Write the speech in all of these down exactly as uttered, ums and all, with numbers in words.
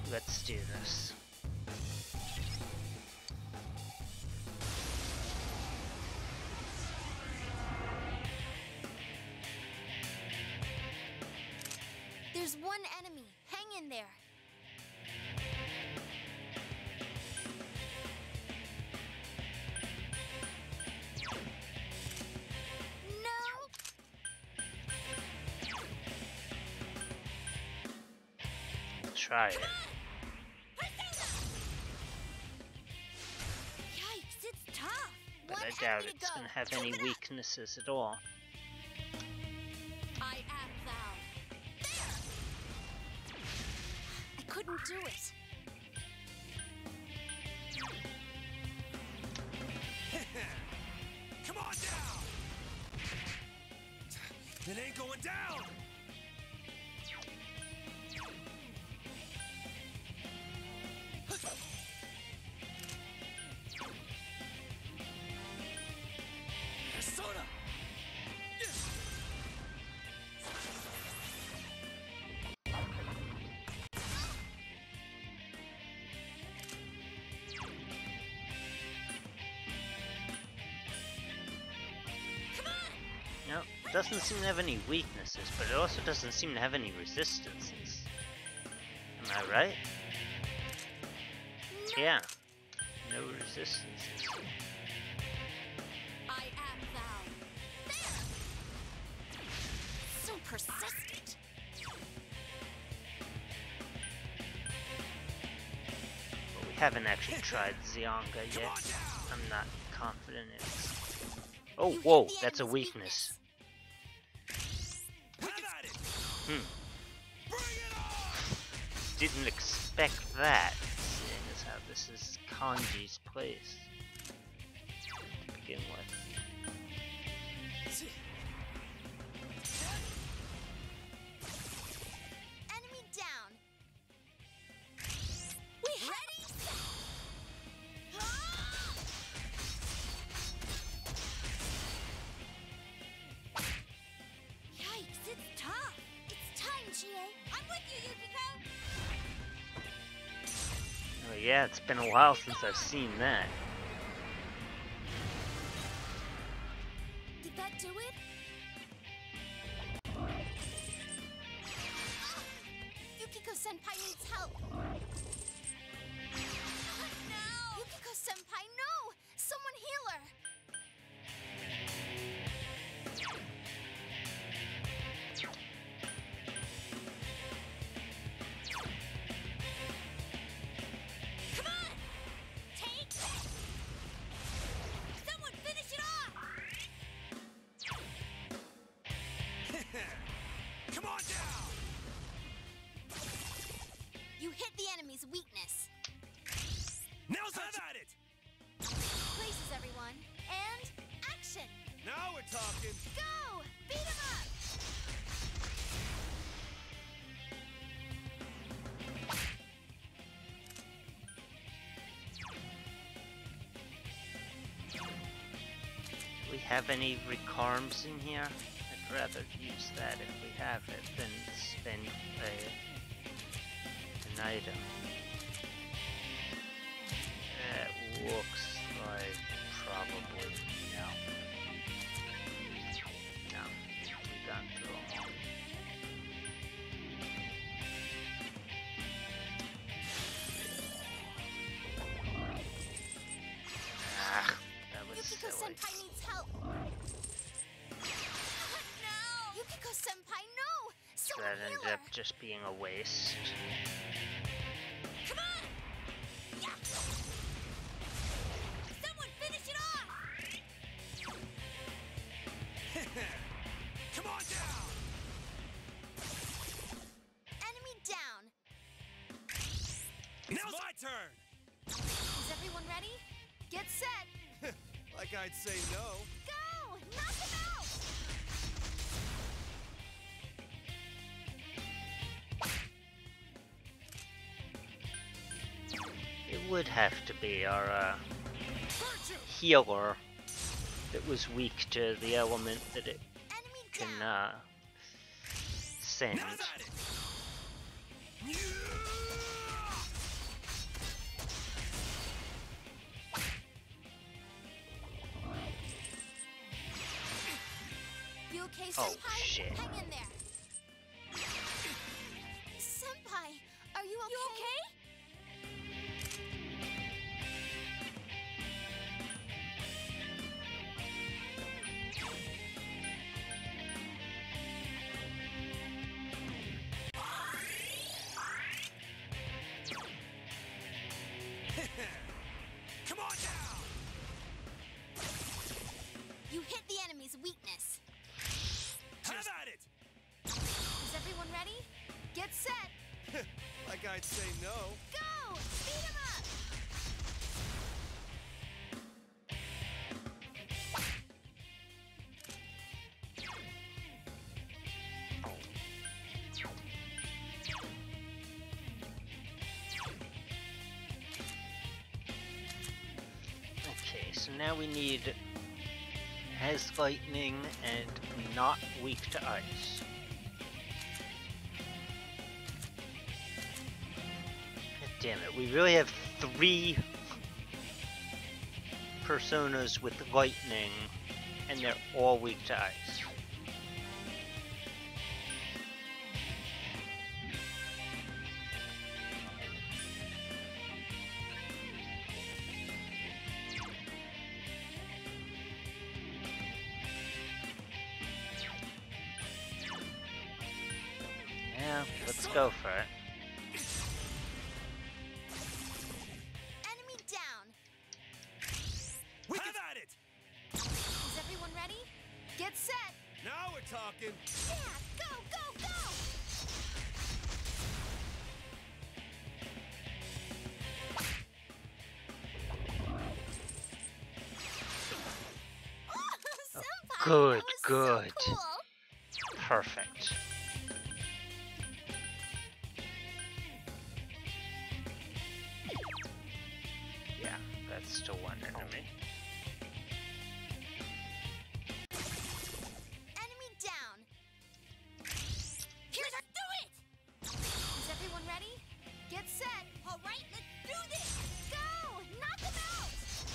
Let's do this. There's one enemy. Hang in there. No. Try it. Yikes, it's tough. But One I doubt enemy to it's go. gonna have Keep any it up. weaknesses at all. I am thou. There. I couldn't do it. Come on down! It ain't going down! Persona! No, it doesn't seem to have any weaknesses, but it also doesn't seem to have any resistances. Am I right? Yeah. No resistances. I am thou. There. So persistent. But we haven't actually tried Zyonga yet. I'm not confident in it. Oh, You hit whoa, the that's a enemy's weakness. Have at it! Hmm. Bring it on! Didn't expect that, seeing as how this is Kanji's place to begin with. Enemy down. We ready? Yikes, it's tough. It's time, Chie. I'm with you, Yukiko. Oh yeah, it's been a while since I've seen that. Did that do it? Yukiko-senpai needs help. No! Yukiko-senpai, no! Someone heal her! Come on! Take this! Someone finish it off! Come on down! You hit the enemy's weakness. Now's have at it! Places, everyone. And action! Now we're talking! Go! Beat him up! Do we have any recarms in here? I'd rather use that if we have it than spend a, an item. It looks like probably no. No, we've gone through them all. Ah, that was silly. Yukiko-senpai needs help. No! Yukiko-senpai, no! Someone That heal ended her! up just being a waste. Come on! Yeah! Someone finish it off! Come on down! Enemy down. It's my turn! Is everyone ready? Get set. Like I'd say no. Go! Knock him out! It would have to be our uh, Virtue! healer that was weak to the element that it Enemy can down. uh, send. Now's at it! okay, Oh, Senpai? shit. Hang in there. Senpai, are you okay? You okay? Come on down! You hit the enemy's weakness. Have at it! Is everyone ready? Get set. Like I'd say no. Go! Beat him up! Okay, so now we need has lightning and not weak to ice. God damn it, we really have three personas with lightning and they're all weak to ice. Yeah, let's go for it. Enemy down. Have at it! Is everyone ready? Get set. Now we're talking. Yeah, go, go, go! Oh, Senpai, Good, that was good. So cool. Perfect. Yeah, that's still one enemy. Enemy down. Here's our do it! Is everyone ready? Get set. All right, let's do this. Go! Knock him out!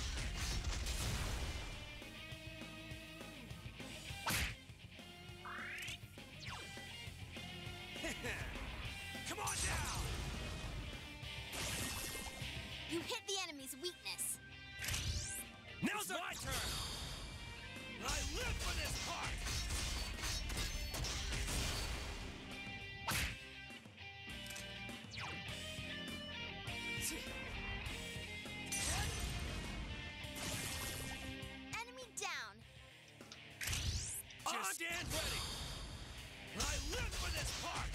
Come on down! You hit the enemy's weakness. Now's my turn! I live for this part! Enemy down. On and ready! I live for this part!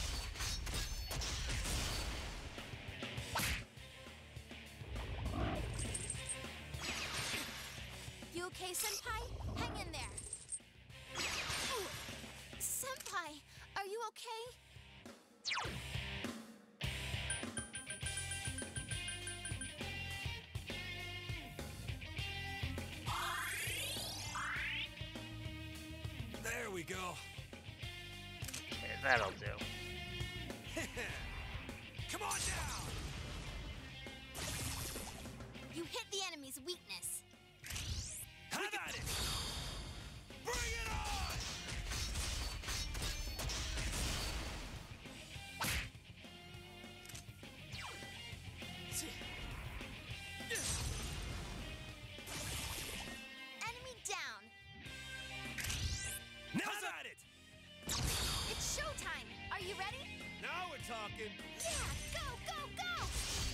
You okay, Senpai? Hang in there. Ooh. Senpai, are you okay? There we go. Okay, that'll do. Come on down! You hit the enemy's weakness. Have at it! Bring it on! Enemy down. Now's at it! It's showtime. Are you ready? Now we're talking. Yeah, go, go, go!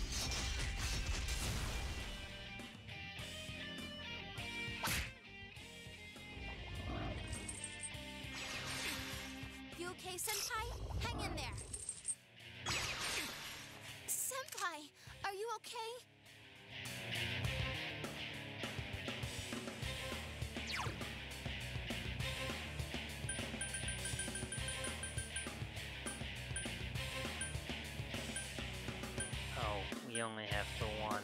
You okay, Senpai? Hang in there. Senpai, are you okay? Oh, we only have the one.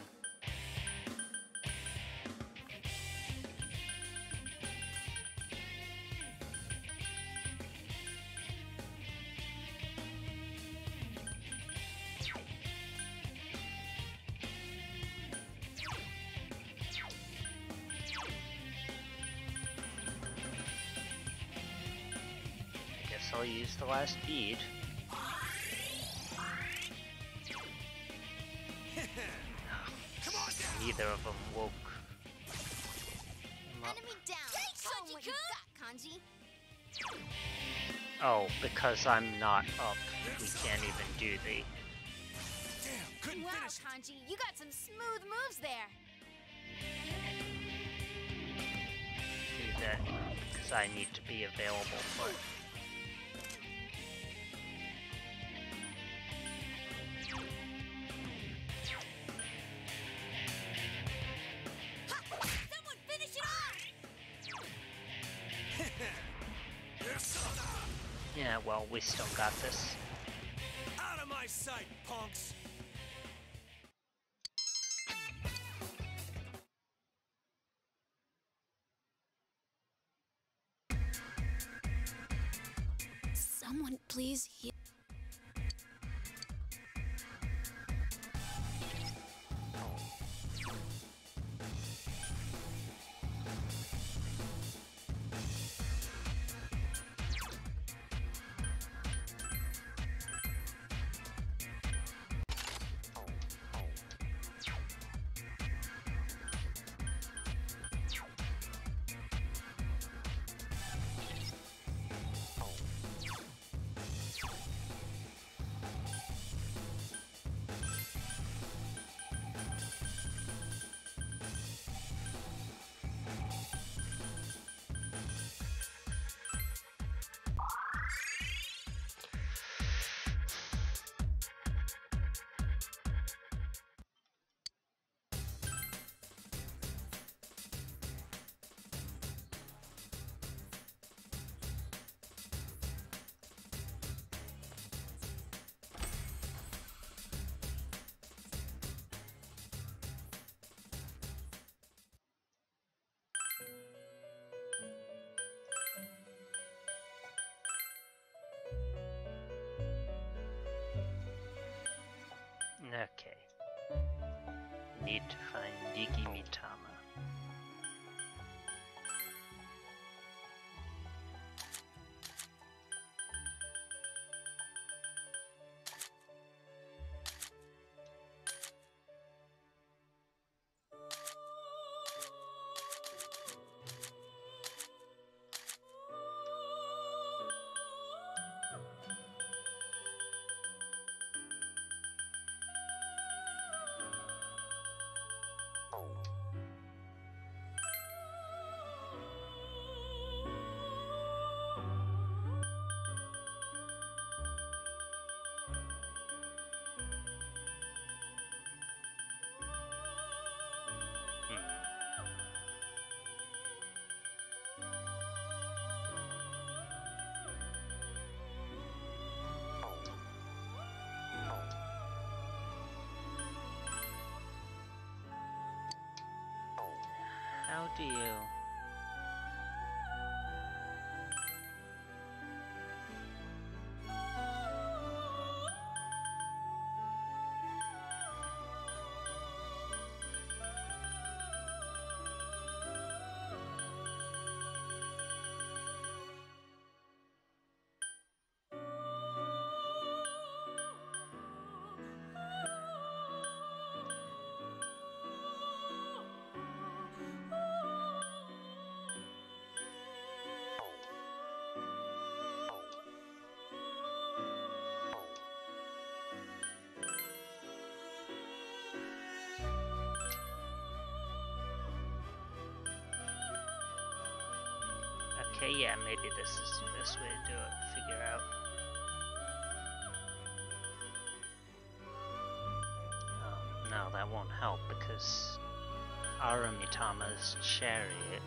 I'll use the last bead. Come on down. Neither of them woke. him up. Enemy down. Show 'em what you got, Kanji. Oh, because I'm not up, we can't even do the... Damn, couldn't Wow, finish. Kanji, you got some smooth moves there. do that, because I need to be available for it. Someone finish it off! Yeah, well, we still got this. Out of my sight, punks. Someone please heal. Okay. Need to find Nigi Mitama. How do you... Okay, yeah, maybe this is the best way to do it, figure out. Oh, no, that won't help because Aramitama's chariot,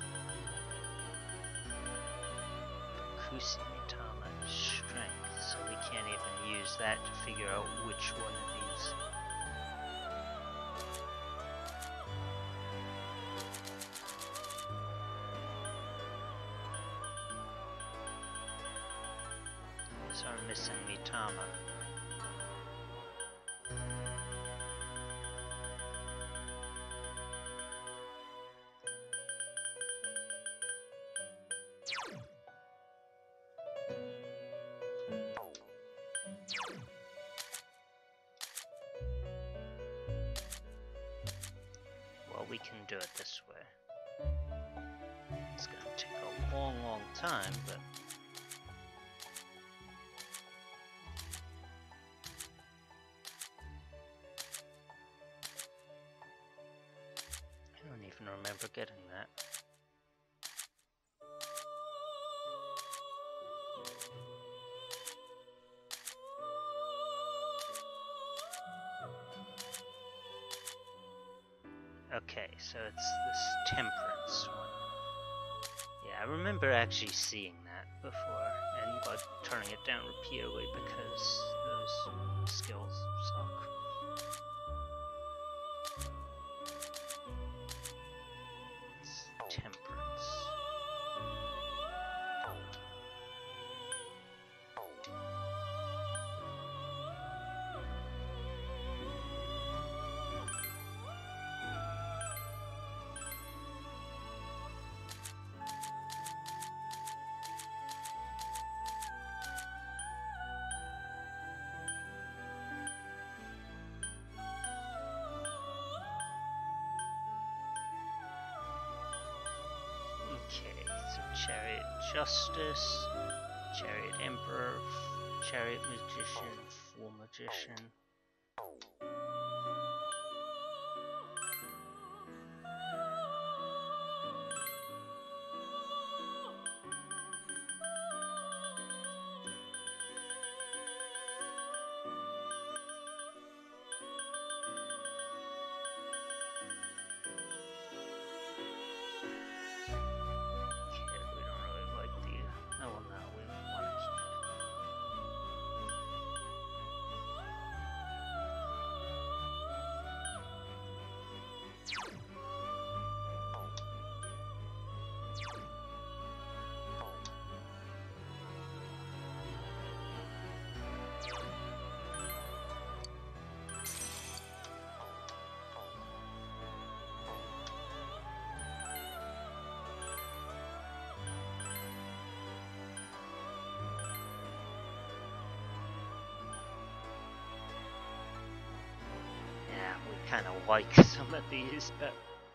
Kusi Mitama's strength, so we can't even use that to figure out which one of these. So I'm missing Mitama. do it this way. It's gonna take a long, long time, but... I don't even remember getting that. Okay, so it's this temperance one. Yeah, I remember actually seeing that before, and like turning it down repeatedly because those skills suck. It's temperance. Okay, so Chariot Justice, Chariot Emperor, Chariot Magician, Fool Magician. Kind of like some of these, but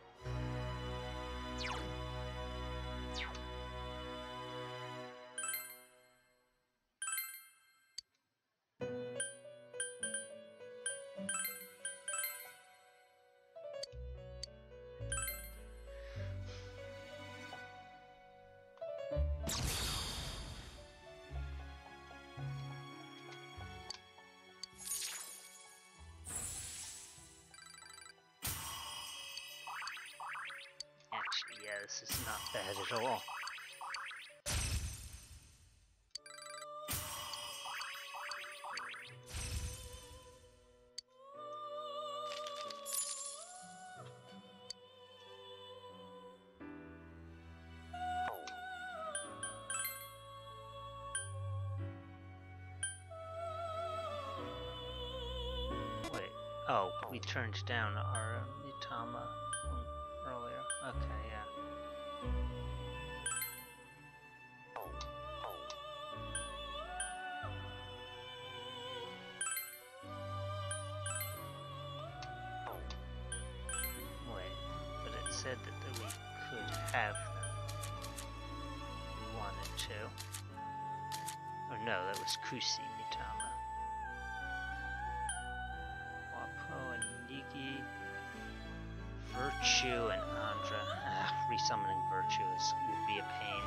actually, yeah, this is not bad at all. Wait, oh, we turned down our uh, Mitama from earlier. Okay, yeah. Said that, that we could have them if we wanted to. Or no, that was Kusi Mitama. Wapo and Nigi, Virtue and Andra. Ah, resummoning Virtue is, would be a pain.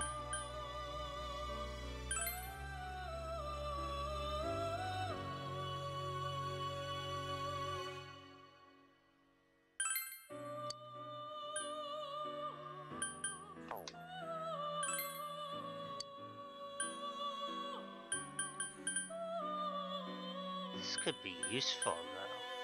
This could be useful, though.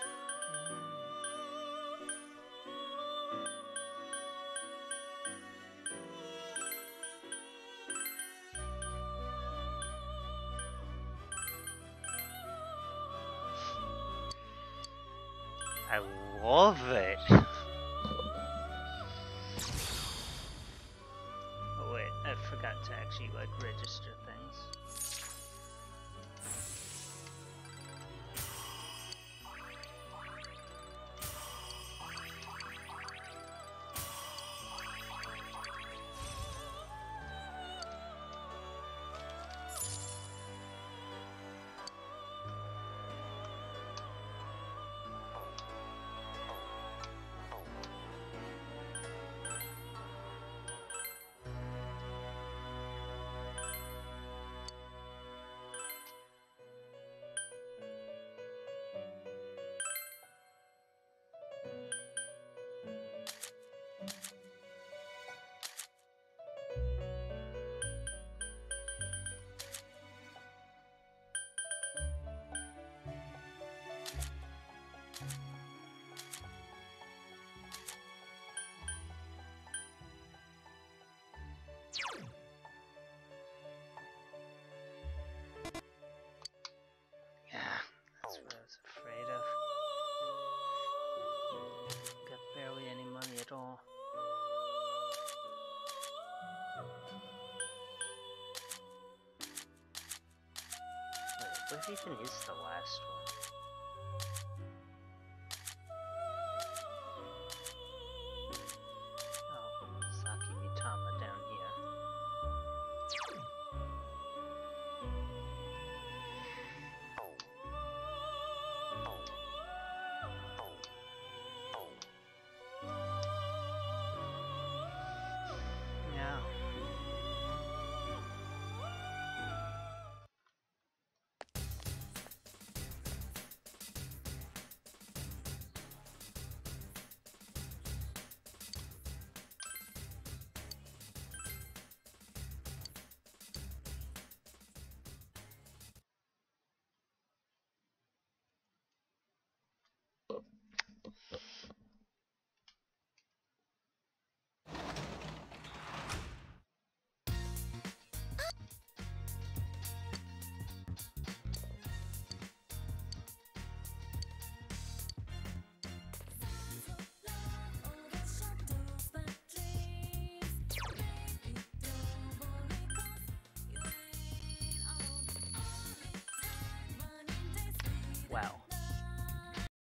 I love it. Oh wait, I forgot to actually like register things. What even is the last one?